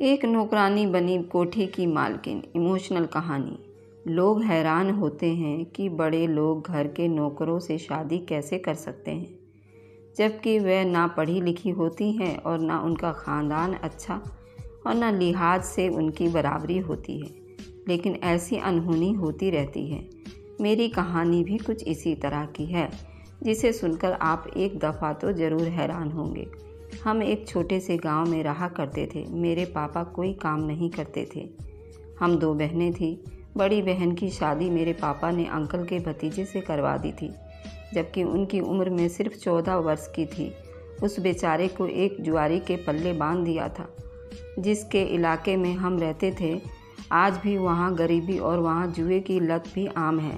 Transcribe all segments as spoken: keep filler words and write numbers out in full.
एक नौकरानी बनी कोठी की मालकिन। इमोशनल कहानी। लोग हैरान होते हैं कि बड़े लोग घर के नौकरों से शादी कैसे कर सकते हैं, जबकि वह ना पढ़ी लिखी होती हैं और ना उनका ख़ानदान अच्छा और ना लिहाज से उनकी बराबरी होती है, लेकिन ऐसी अनहोनी होती रहती है। मेरी कहानी भी कुछ इसी तरह की है, जिसे सुनकर आप एक दफ़ा तो ज़रूर हैरान होंगे। हम एक छोटे से गांव में रहा करते थे। मेरे पापा कोई काम नहीं करते थे। हम दो बहनें थीं। बड़ी बहन की शादी मेरे पापा ने अंकल के भतीजे से करवा दी थी, जबकि उनकी उम्र में सिर्फ चौदह वर्ष की थी। उस बेचारे को एक जुआरी के पल्ले बांध दिया था। जिसके इलाके में हम रहते थे, आज भी वहाँ गरीबी और वहाँ जुए की लत भी आम है।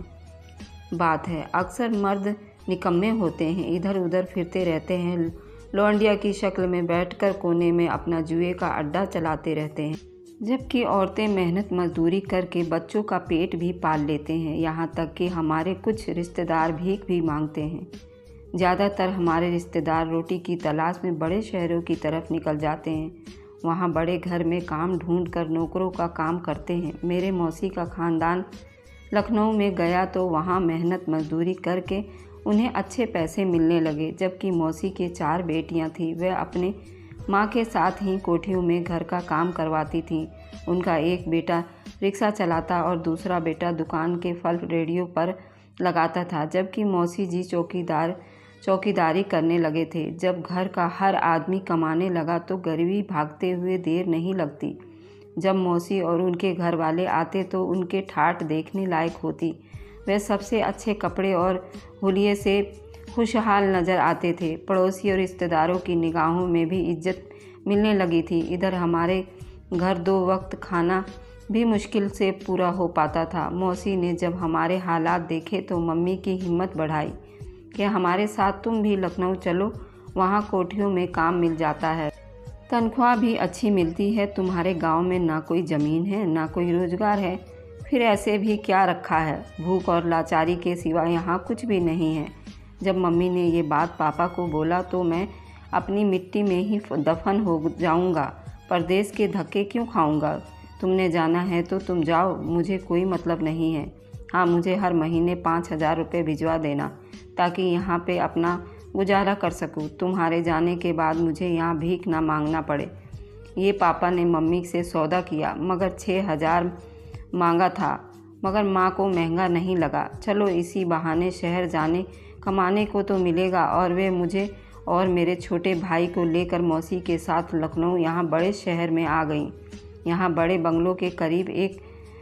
बात है, अक्सर मर्द निकम्मे होते हैं, इधर उधर फिरते रहते हैं, लौंडिया की शक्ल में बैठकर कोने में अपना जुए का अड्डा चलाते रहते हैं, जबकि औरतें मेहनत मजदूरी करके बच्चों का पेट भी पाल लेते हैं। यहाँ तक कि हमारे कुछ रिश्तेदार भीख भी मांगते हैं। ज़्यादातर हमारे रिश्तेदार रोटी की तलाश में बड़े शहरों की तरफ निकल जाते हैं। वहाँ बड़े घर में काम ढूंढ कर नौकरों का काम करते हैं। मेरे मौसी का ख़ानदान लखनऊ में गया तो वहाँ मेहनत मजदूरी करके उन्हें अच्छे पैसे मिलने लगे। जबकि मौसी के चार बेटियां थीं, वह अपने माँ के साथ ही कोठियों में घर का काम करवाती थीं। उनका एक बेटा रिक्शा चलाता और दूसरा बेटा दुकान के फल रेडियो पर लगाता था, जबकि मौसी जी चौकीदार चौकीदारी करने लगे थे। जब घर का हर आदमी कमाने लगा तो गरीबी भागते हुए देर नहीं लगती। जब मौसी और उनके घर वाले आते तो उनके ठाठ देखने लायक होती। वे सबसे अच्छे कपड़े और हुलिये से खुशहाल नज़र आते थे। पड़ोसी और रिश्तेदारों की निगाहों में भी इज्जत मिलने लगी थी। इधर हमारे घर दो वक्त खाना भी मुश्किल से पूरा हो पाता था। मौसी ने जब हमारे हालात देखे तो मम्मी की हिम्मत बढ़ाई कि हमारे साथ तुम भी लखनऊ चलो, वहाँ कोठियों में काम मिल जाता है, तनख्वाह भी अच्छी मिलती है। तुम्हारे गांव में ना कोई ज़मीन है ना कोई रोज़गार है, फिर ऐसे भी क्या रखा है, भूख और लाचारी के सिवा यहाँ कुछ भी नहीं है। जब मम्मी ने ये बात पापा को बोला तो मैं अपनी मिट्टी में ही दफन हो जाऊँगा, परदेश के धक्के क्यों खाऊँगा। तुमने जाना है तो तुम जाओ, मुझे कोई मतलब नहीं है। हाँ, मुझे हर महीने पाँच हज़ार रुपये भिजवा देना, ताकि यहाँ पे अपना गुजारा कर सकूँ। तुम्हारे जाने के बाद मुझे यहाँ भीख ना मांगना पड़े। ये पापा ने मम्मी से सौदा किया, मगर छः हज़ार मांगा था, मगर माँ को महंगा नहीं लगा। चलो इसी बहाने शहर जाने कमाने को तो मिलेगा। और वे मुझे और मेरे छोटे भाई को लेकर मौसी के साथ लखनऊ यहाँ बड़े शहर में आ गईं। यहाँ बड़े बंगलों के करीब एक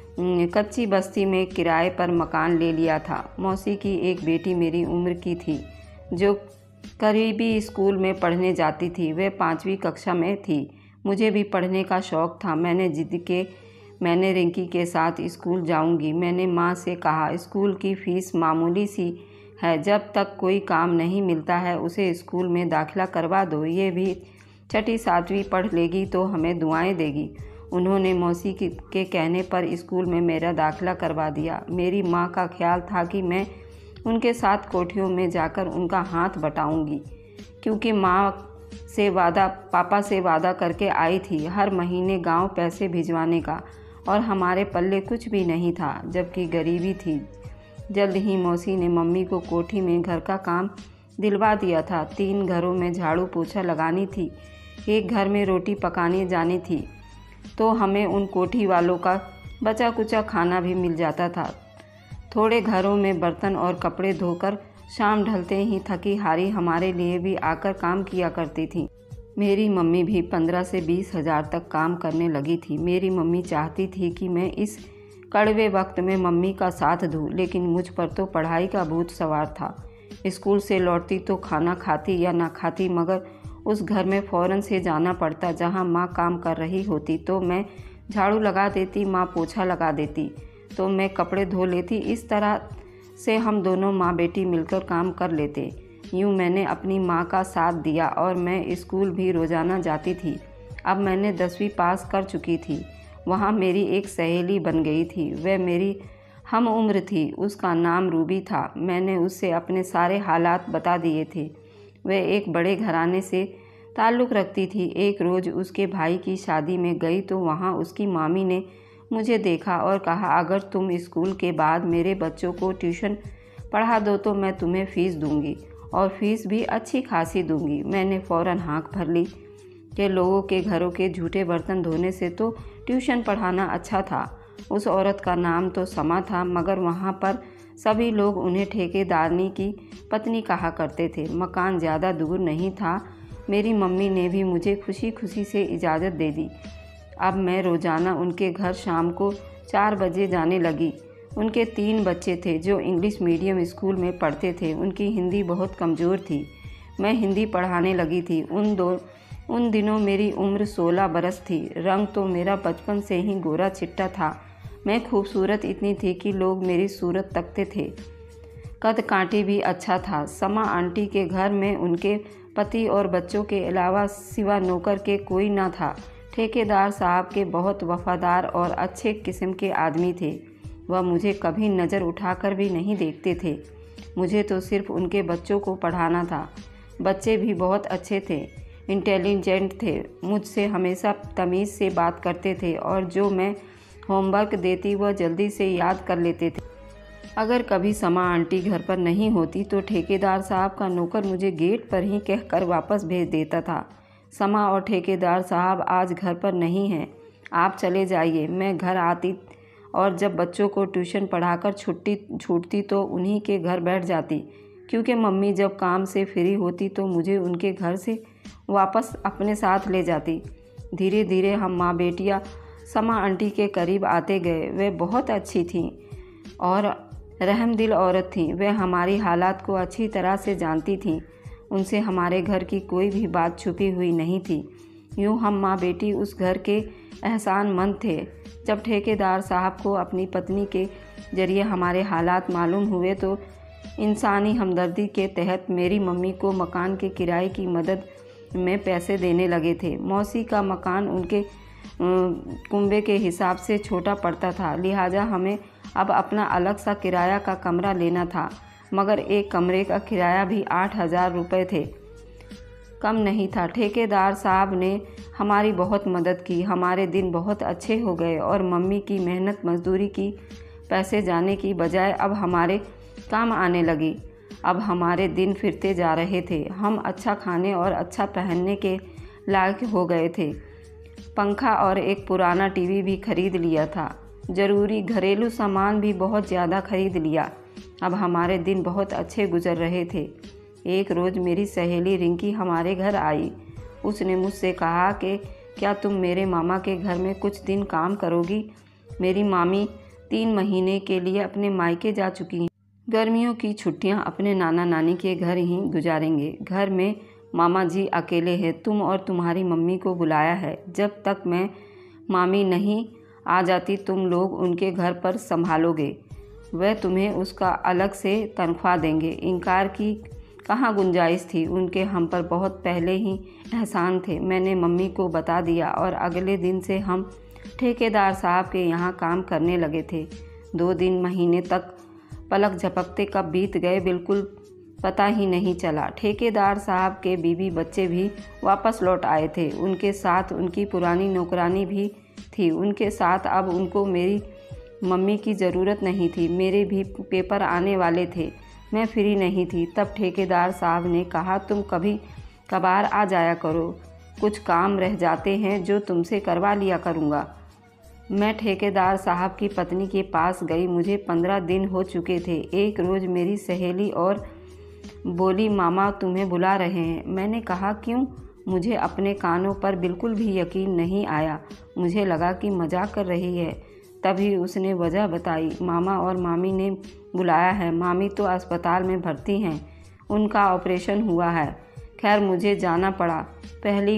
कच्ची बस्ती में किराए पर मकान ले लिया था। मौसी की एक बेटी मेरी उम्र की थी, जो करीबी स्कूल में पढ़ने जाती थी। वह पाँचवीं कक्षा में थी। मुझे भी पढ़ने का शौक़ था। मैंने जिद के मैंने रिंकी के साथ स्कूल जाऊंगी। मैंने माँ से कहा, स्कूल की फ़ीस मामूली सी है, जब तक कोई काम नहीं मिलता है उसे स्कूल में दाखिला करवा दो, ये भी छठी सातवीं पढ़ लेगी तो हमें दुआएं देगी। उन्होंने मौसी के कहने पर स्कूल में मेरा दाखिला करवा दिया। मेरी माँ का ख्याल था कि मैं उनके साथ कोठियों में जाकर उनका हाथ बटाऊंगी, क्योंकि माँ से वादा पापा से वादा करके आई थी हर महीने गांव पैसे भिजवाने का, और हमारे पल्ले कुछ भी नहीं था, जबकि गरीबी थी। जल्द ही मौसी ने मम्मी को कोठी में घर का काम दिलवा दिया था। तीन घरों में झाड़ू पोछा लगानी थी, एक घर में रोटी पकाने जानी थी, तो हमें उन कोठी वालों का बचा कुचा खाना भी मिल जाता था। थोड़े घरों में बर्तन और कपड़े धोकर शाम ढलते ही थकी हारी हमारे लिए भी आकर काम किया करती थी। मेरी मम्मी भी पंद्रह से बीस हज़ार तक काम करने लगी थी। मेरी मम्मी चाहती थी कि मैं इस कड़वे वक्त में मम्मी का साथ दूँ, लेकिन मुझ पर तो पढ़ाई का भूत सवार था। स्कूल से लौटती तो खाना खाती या ना खाती, मगर उस घर में फ़ौरन से जाना पड़ता जहाँ माँ काम कर रही होती। तो मैं झाड़ू लगा देती, माँ पोछा लगा देती, तो मैं कपड़े धो लेती। इस तरह से हम दोनों माँ बेटी मिलकर काम कर लेते। यूँ मैंने अपनी माँ का साथ दिया और मैं स्कूल भी रोज़ाना जाती थी। अब मैंने दसवीं पास कर चुकी थी। वहाँ मेरी एक सहेली बन गई थी। वह मेरी हम उम्र थी। उसका नाम रूबी था। मैंने उससे अपने सारे हालात बता दिए थे। वह एक बड़े घराने से ताल्लुक़ रखती थी। एक रोज़ उसके भाई की शादी में गई तो वहाँ उसकी मामी ने मुझे देखा और कहा, अगर तुम स्कूल के बाद मेरे बच्चों को ट्यूशन पढ़ा दो तो मैं तुम्हें फ़ीस दूंगी और फ़ीस भी अच्छी खासी दूंगी। मैंने फ़ौरन हाँक भर ली कि लोगों के घरों के झूठे बर्तन धोने से तो ट्यूशन पढ़ाना अच्छा था। उस औरत का नाम तो समा था, मगर वहाँ पर सभी लोग उन्हें ठेकेदारनी की पत्नी कहा करते थे। मकान ज़्यादा दूर नहीं था। मेरी मम्मी ने भी मुझे खुशी खुशी से इजाज़त दे दी। अब मैं रोज़ाना उनके घर शाम को चार बजे जाने लगी। उनके तीन बच्चे थे जो इंग्लिश मीडियम स्कूल में पढ़ते थे। उनकी हिंदी बहुत कमज़ोर थी। मैं हिंदी पढ़ाने लगी थी। उन दो उन दिनों मेरी उम्र सोलह बरस थी। रंग तो मेरा बचपन से ही गोरा चिट्टा था। मैं खूबसूरत इतनी थी कि लोग मेरी सूरत तकते थे। कद काठी भी अच्छा था। समा आंटी के घर में उनके पति और बच्चों के अलावा सिवा नौकर के कोई न था। ठेकेदार साहब के बहुत वफादार और अच्छे किस्म के आदमी थे। वह मुझे कभी नज़र उठाकर भी नहीं देखते थे। मुझे तो सिर्फ उनके बच्चों को पढ़ाना था। बच्चे भी बहुत अच्छे थे, इंटेलिजेंट थे, मुझसे हमेशा तमीज़ से बात करते थे और जो मैं होमवर्क देती वह जल्दी से याद कर लेते थे। अगर कभी समा आंटी घर पर नहीं होती तो ठेकेदार साहब का नौकर मुझे गेट पर ही कहकर वापस भेज देता था, समा और ठेकेदार साहब आज घर पर नहीं हैं, आप चले जाइए। मैं घर आती और जब बच्चों को ट्यूशन पढ़ाकर छुट्टी छूटती तो उन्हीं के घर बैठ जाती, क्योंकि मम्मी जब काम से फ्री होती तो मुझे उनके घर से वापस अपने साथ ले जाती। धीरे धीरे हम माँ बेटियाँ समा आंटी के करीब आते गए। वे बहुत अच्छी थीं और रहमदिल औरत थीं। वे हमारी हालात को अच्छी तरह से जानती थीं। उनसे हमारे घर की कोई भी बात छुपी हुई नहीं थी। यूँ हम माँ बेटी उस घर के एहसानमंद थे। जब ठेकेदार साहब को अपनी पत्नी के जरिए हमारे हालात मालूम हुए तो इंसानी हमदर्दी के तहत मेरी मम्मी को मकान के किराए की मदद में पैसे देने लगे थे। मौसी का मकान उनके कुंबे के हिसाब से छोटा पड़ता था, लिहाजा हमें अब अपना अलग सा किराया का कमरा लेना था, मगर एक कमरे का किराया भी आठ हज़ार रुपये थे, कम नहीं था। ठेकेदार साहब ने हमारी बहुत मदद की। हमारे दिन बहुत अच्छे हो गए और मम्मी की मेहनत मजदूरी की पैसे जाने की बजाय अब हमारे काम आने लगी। अब हमारे दिन फिरते जा रहे थे। हम अच्छा खाने और अच्छा पहनने के लायक हो गए थे। पंखा और एक पुराना टीवी भी खरीद लिया था। ज़रूरी घरेलू सामान भी बहुत ज़्यादा खरीद लिया। अब हमारे दिन बहुत अच्छे गुजर रहे थे। एक रोज़ मेरी सहेली रिंकी हमारे घर आई। उसने मुझसे कहा कि क्या तुम मेरे मामा के घर में कुछ दिन काम करोगी? मेरी मामी तीन महीने के लिए अपने मायके जा चुकी हैं। गर्मियों की छुट्टियां अपने नाना नानी के घर ही गुजारेंगे। घर में मामा जी अकेले हैं। तुम और तुम्हारी मम्मी को बुलाया है। जब तक मैं मामी नहीं आ जाती तुम लोग उनके घर पर संभालोगे। वह तुम्हें उसका अलग से तनख्वाह देंगे। इनकार की कहाँ गुंजाइश थी। उनके हम पर बहुत पहले ही एहसान थे। मैंने मम्मी को बता दिया और अगले दिन से हम ठेकेदार साहब के यहाँ काम करने लगे थे। दो दिन महीने तक पलक झपकते कब बीत गए बिल्कुल पता ही नहीं चला। ठेकेदार साहब के बीवी बच्चे भी वापस लौट आए थे। उनके साथ उनकी पुरानी नौकरानी भी थी। उनके साथ अब उनको मेरी मम्मी की ज़रूरत नहीं थी। मेरे भी पेपर आने वाले थे। मैं फ्री नहीं थी। तब ठेकेदार साहब ने कहा, तुम कभी कभार आ जाया करो, कुछ काम रह जाते हैं जो तुमसे करवा लिया करूँगा। मैं ठेकेदार साहब की पत्नी के पास गई। मुझे पंद्रह दिन हो चुके थे। एक रोज़ मेरी सहेली और बोली, मामा तुम्हें बुला रहे हैं। मैंने कहा, क्यों? मुझे अपने कानों पर बिल्कुल भी यकीन नहीं आया। मुझे लगा कि मजाक कर रही है। तभी उसने वजह बताई, मामा और मामी ने बुलाया है। मामी तो अस्पताल में भर्ती हैं, उनका ऑपरेशन हुआ है। खैर मुझे जाना पड़ा। पहली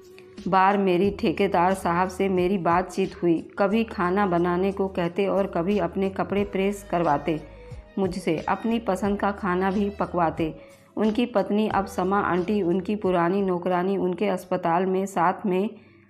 बार मेरी ठेकेदार साहब से मेरी बातचीत हुई। कभी खाना बनाने को कहते और कभी अपने कपड़े प्रेस करवाते मुझसे, अपनी पसंद का खाना भी पकवाते। उनकी पत्नी अब समा आंटी, उनकी पुरानी नौकरानी उनके अस्पताल में साथ में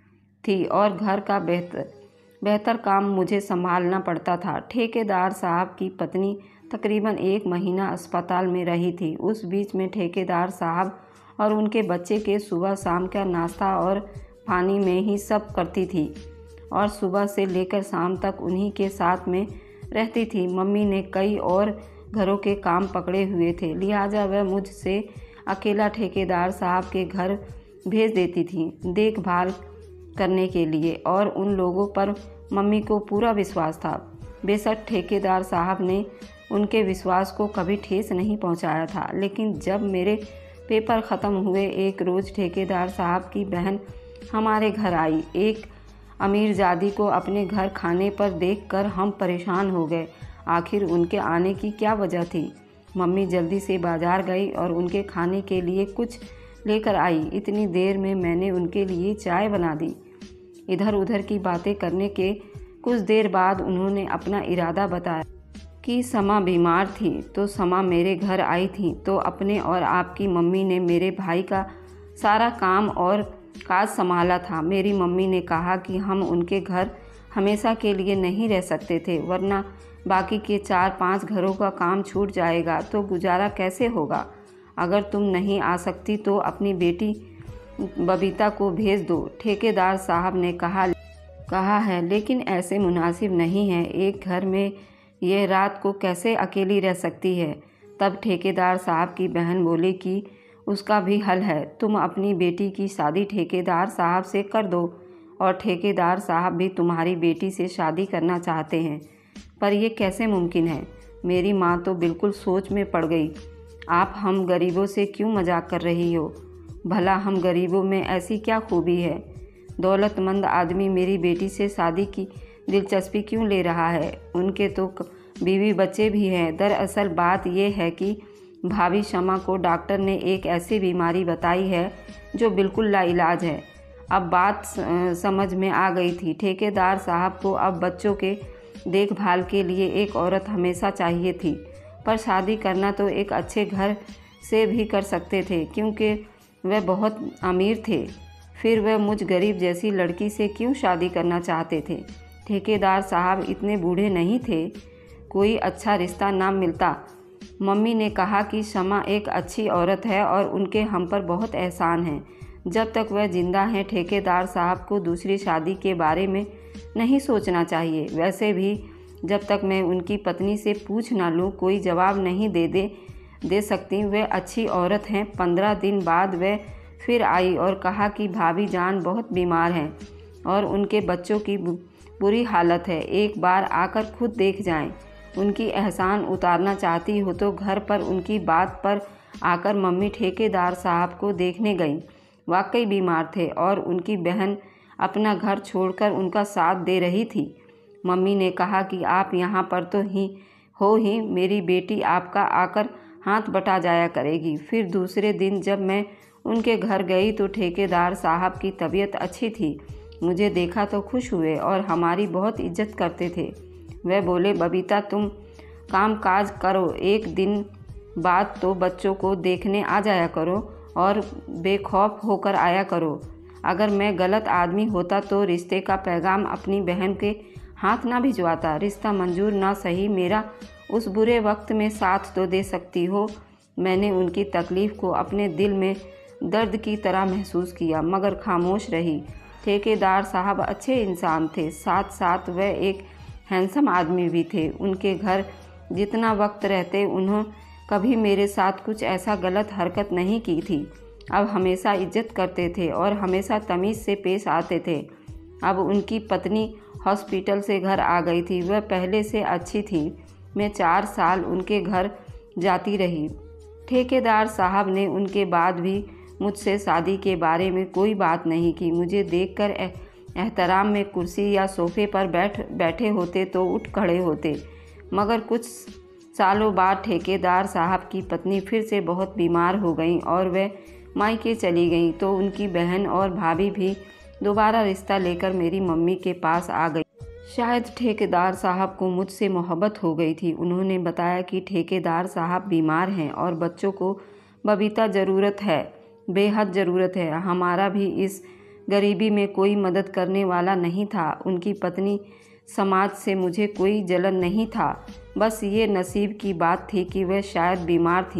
थी और घर का बेहतर बेहतर काम मुझे संभालना पड़ता था। ठेकेदार साहब की पत्नी तकरीबन एक महीना अस्पताल में रही थी। उस बीच में ठेकेदार साहब और उनके बच्चे के सुबह शाम का नाश्ता और पानी में ही सब करती थी और सुबह से लेकर शाम तक उन्हीं के साथ में रहती थी। मम्मी ने कई और घरों के काम पकड़े हुए थे, लिहाजा वह मुझसे अकेला ठेकेदार साहब के घर भेज देती थी देखभाल करने के लिए, और उन लोगों पर मम्मी को पूरा विश्वास था। बेशक ठेकेदार साहब ने उनके विश्वास को कभी ठेस नहीं पहुंचाया था, लेकिन जब मेरे पेपर ख़त्म हुए एक रोज़ ठेकेदार साहब की बहन हमारे घर आई। एक अमीरजादी को अपने घर खाने पर देखकर हम परेशान हो गए। आखिर उनके आने की क्या वजह थी? मम्मी जल्दी से बाज़ार गई और उनके खाने के लिए कुछ लेकर आई। इतनी देर में मैंने उनके लिए चाय बना दी। इधर उधर की बातें करने के कुछ देर बाद उन्होंने अपना इरादा बताया कि समा बीमार थी, तो समा मेरे घर आई थी, तो अपने और आपकी मम्मी ने मेरे भाई का सारा काम और काज संभाला था। मेरी मम्मी ने कहा कि हम उनके घर हमेशा के लिए नहीं रह सकते थे, वरना बाकी के चार पांच घरों का काम छूट जाएगा तो गुजारा कैसे होगा। अगर तुम नहीं आ सकती तो अपनी बेटी बबीता को भेज दो, ठेकेदार साहब ने कहा कहा है लेकिन ऐसे मुनासिब नहीं है। एक घर में यह रात को कैसे अकेली रह सकती है। तब ठेकेदार साहब की बहन बोली कि उसका भी हल है, तुम अपनी बेटी की शादी ठेकेदार साहब से कर दो, और ठेकेदार साहब भी तुम्हारी बेटी से शादी करना चाहते हैं। पर यह कैसे मुमकिन है? मेरी माँ तो बिल्कुल सोच में पड़ गई। आप हम गरीबों से क्यों मजाक कर रही हो? भला हम गरीबों में ऐसी क्या खूबी है? दौलतमंद आदमी मेरी बेटी से शादी की दिलचस्पी क्यों ले रहा है? उनके तो बीवी बच्चे भी हैं। दरअसल बात यह है कि भाभी शमा को डॉक्टर ने एक ऐसी बीमारी बताई है जो बिल्कुल लाइलाज है। अब बात समझ में आ गई थी। ठेकेदार साहब को अब बच्चों के देखभाल के लिए एक औरत हमेशा चाहिए थी, पर शादी करना तो एक अच्छे घर से भी कर सकते थे, क्योंकि वह बहुत अमीर थे। फिर वह मुझ गरीब जैसी लड़की से क्यों शादी करना चाहते थे? ठेकेदार साहब इतने बूढ़े नहीं थे, कोई अच्छा रिश्ता ना मिलता। मम्मी ने कहा कि शमा एक अच्छी औरत है और उनके हम पर बहुत एहसान है। जब तक वह जिंदा हैं ठेकेदार साहब को दूसरी शादी के बारे में नहीं सोचना चाहिए। वैसे भी जब तक मैं उनकी पत्नी से पूछ ना लूँ कोई जवाब नहीं दे दे दे सकती। वह अच्छी औरत हैं। पंद्रह दिन बाद वह फिर आई और कहा कि भाभी जान बहुत बीमार हैं और उनके बच्चों की बुरी हालत है, एक बार आकर खुद देख जाएं। उनकी एहसान उतारना चाहती हो तो घर पर उनकी बात पर आकर मम्मी ठेकेदार साहब को देखने गई। वाकई बीमार थे और उनकी बहन अपना घर छोड़कर उनका साथ दे रही थी। मम्मी ने कहा कि आप यहाँ पर तो ही हो ही, मेरी बेटी आपका आकर हाथ बटा जाया करेगी। फिर दूसरे दिन जब मैं उनके घर गई तो ठेकेदार साहब की तबीयत अच्छी थी। मुझे देखा तो खुश हुए और हमारी बहुत इज्जत करते थे। वह बोले, बबीता तुम काम काज करो, एक दिन बाद तो बच्चों को देखने आ जाया करो और बेखौफ होकर आया करो। अगर मैं गलत आदमी होता तो रिश्ते का पैगाम अपनी बहन के हाथ ना भिजवाता। रिश्ता मंजूर ना सही, मेरा उस बुरे वक्त में साथ तो दे सकती हो। मैंने उनकी तकलीफ़ को अपने दिल में दर्द की तरह महसूस किया, मगर खामोश रही। ठेकेदार साहब अच्छे इंसान थे, साथ साथ वह एक हैंडसम आदमी भी थे। उनके घर जितना वक्त रहते उन्होंने कभी मेरे साथ कुछ ऐसा गलत हरकत नहीं की थी। अब हमेशा इज्जत करते थे और हमेशा तमीज़ से पेश आते थे। अब उनकी पत्नी हॉस्पिटल से घर आ गई थी। वह पहले से अच्छी थी। मैं चार साल उनके घर जाती रही। ठेकेदार साहब ने उनके बाद भी मुझसे शादी के बारे में कोई बात नहीं की। मुझे देखकर एहतराम में कुर्सी या सोफे पर बैठ बैठे होते तो उठ खड़े होते। मगर कुछ सालों बाद ठेकेदार साहब की पत्नी फिर से बहुत बीमार हो गई और वह मायके चली गई, तो उनकी बहन और भाभी भी दोबारा रिश्ता लेकर मेरी मम्मी के पास आ गई। शायद ठेकेदार साहब को मुझसे मोहब्बत हो गई थी। उन्होंने बताया कि ठेकेदार साहब बीमार हैं और बच्चों को बबीता ज़रूरत है, बेहद ज़रूरत है। हमारा भी इस गरीबी में कोई मदद करने वाला नहीं था। उनकी पत्नी समाज से मुझे कोई जलन नहीं था, बस ये नसीब की बात थी कि वह शायद बीमार थी।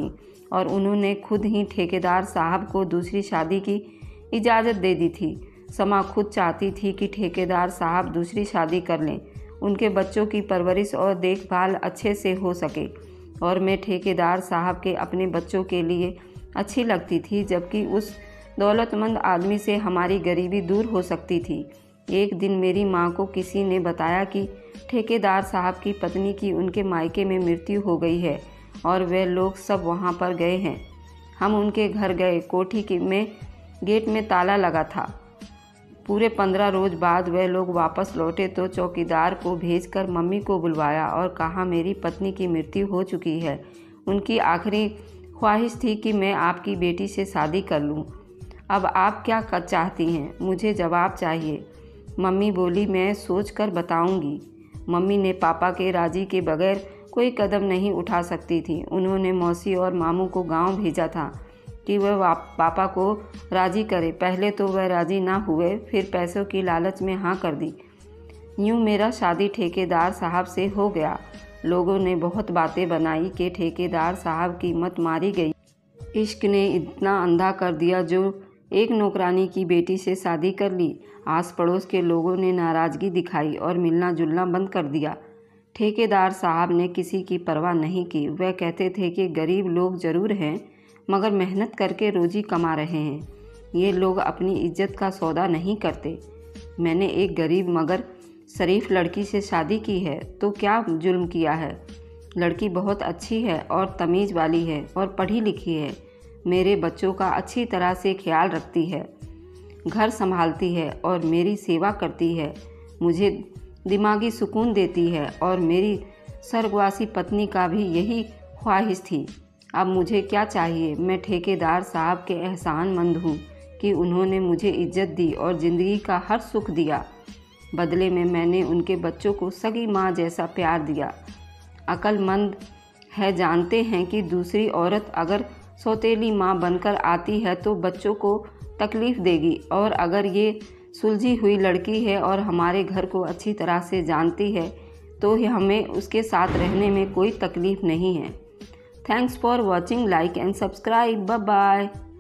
और उन्होंने खुद ही ठेकेदार साहब को दूसरी शादी की इजाज़त दे दी थी। समा खुद चाहती थी कि ठेकेदार साहब दूसरी शादी कर लें, उनके बच्चों की परवरिश और देखभाल अच्छे से हो सके, और मैं ठेकेदार साहब के अपने बच्चों के लिए अच्छी लगती थी, जबकि उस दौलतमंद आदमी से हमारी गरीबी दूर हो सकती थी। एक दिन मेरी माँ को किसी ने बताया कि ठेकेदार साहब की पत्नी की उनके मायके में मृत्यु हो गई है और वे लोग सब वहाँ पर गए हैं। हम उनके घर गए। कोठी के में गेट में ताला लगा था। पूरे पंद्रह रोज बाद वे लोग वापस लौटे तो चौकीदार को भेजकर मम्मी को बुलवाया और कहा मेरी पत्नी की मृत्यु हो चुकी है। उनकी आखिरी ख्वाहिश थी कि मैं आपकी बेटी से शादी कर लूं। अब आप क्या कर चाहती हैं? मुझे जवाब चाहिए। मम्मी बोली, मैं सोच कर बताऊँगी। मम्मी ने पापा के राजी के बगैर कोई कदम नहीं उठा सकती थी। उन्होंने मौसी और मामू को गांव भेजा था कि वह पापा को राजी करे। पहले तो वह राजी ना हुए, फिर पैसों की लालच में हाँ कर दी। यूँ मेरा शादी ठेकेदार साहब से हो गया। लोगों ने बहुत बातें बनाई कि ठेकेदार साहब की मत मारी गई। इश्क ने इतना अंधा कर दिया जो एक नौकरानी की बेटी से शादी कर ली। आस पड़ोस के लोगों ने नाराज़गी दिखाई और मिलना जुलना बंद कर दिया। ठेकेदार साहब ने किसी की परवाह नहीं की। वह कहते थे कि गरीब लोग ज़रूर हैं, मगर मेहनत करके रोजी कमा रहे हैं। ये लोग अपनी इज्जत का सौदा नहीं करते। मैंने एक गरीब मगर शरीफ लड़की से शादी की है तो क्या जुल्म किया है? लड़की बहुत अच्छी है और तमीज़ वाली है और पढ़ी लिखी है। मेरे बच्चों का अच्छी तरह से ख्याल रखती है, घर संभालती है और मेरी सेवा करती है। मुझे दिमागी सुकून देती है और मेरी स्वर्गवासी पत्नी का भी यही ख्वाहिश थी। अब मुझे क्या चाहिए? मैं ठेकेदार साहब के एहसानमंद हूँ कि उन्होंने मुझे इज्जत दी और ज़िंदगी का हर सुख दिया। बदले में मैंने उनके बच्चों को सगी माँ जैसा प्यार दिया। अक्लमंद है जानते हैं कि दूसरी औरत अगर सौतेली माँ बनकर आती है तो बच्चों को तकलीफ़ देगी, और अगर ये सुलझी हुई लड़की है और हमारे घर को अच्छी तरह से जानती है तो हमें उसके साथ रहने में कोई तकलीफ़ नहीं है। Thanks for watching, like and subscribe. Bye bye.